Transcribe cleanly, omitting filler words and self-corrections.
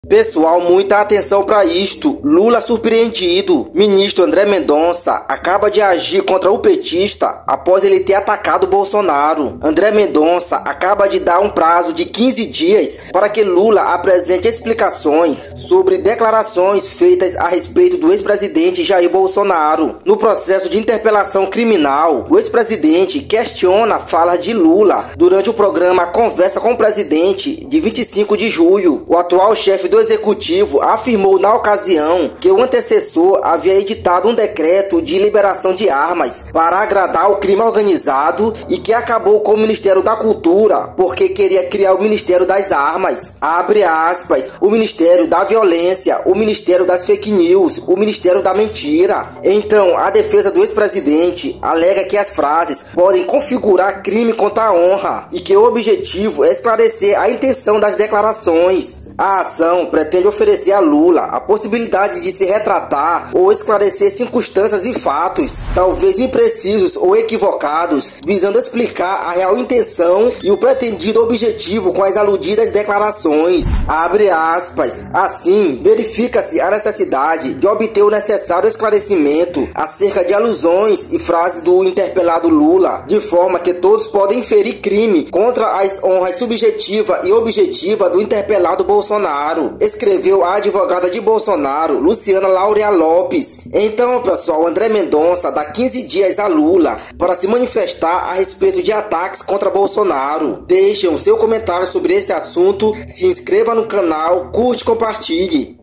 Pessoal, muita atenção para isto. Lula surpreendido. Ministro André Mendonça acaba de agir contra o petista após ele ter atacado Bolsonaro. André Mendonça acaba de dar um prazo de 15 dias para que Lula apresente explicações sobre declarações feitas a respeito do ex-presidente Jair Bolsonaro. No processo de interpelação criminal, o ex-presidente questiona falas de Lula durante o programa Conversa com o Presidente de 25 de julho. O atual chefe do Executivo afirmou na ocasião que o antecessor havia editado um decreto de liberação de armas para agradar o crime organizado e que acabou com o Ministério da Cultura porque queria criar o Ministério das Armas, abre aspas, o Ministério da Violência, o Ministério das Fake News, o Ministério da Mentira. Então, a defesa do ex-presidente alega que as frases podem configurar crime contra a honra e que o objetivo é esclarecer a intenção das declarações. A ação pretende oferecer a Lula a possibilidade de se retratar ou esclarecer circunstâncias e fatos, talvez imprecisos ou equivocados, visando explicar a real intenção e o pretendido objetivo com as aludidas declarações. Abre aspas. Assim, verifica-se a necessidade de obter o necessário esclarecimento acerca de alusões e frases do interpelado Lula, de forma que todos podem inferir crime contra as honras subjetiva e objetiva do interpelado Bolsonaro, escreveu a advogada de Bolsonaro, Luciana Laurea Lopes. Então, pessoal, André Mendonça dá 15 dias a Lula para se manifestar a respeito de ataques contra Bolsonaro. Deixem o seu comentário sobre esse assunto, se inscreva no canal, curte e compartilhe.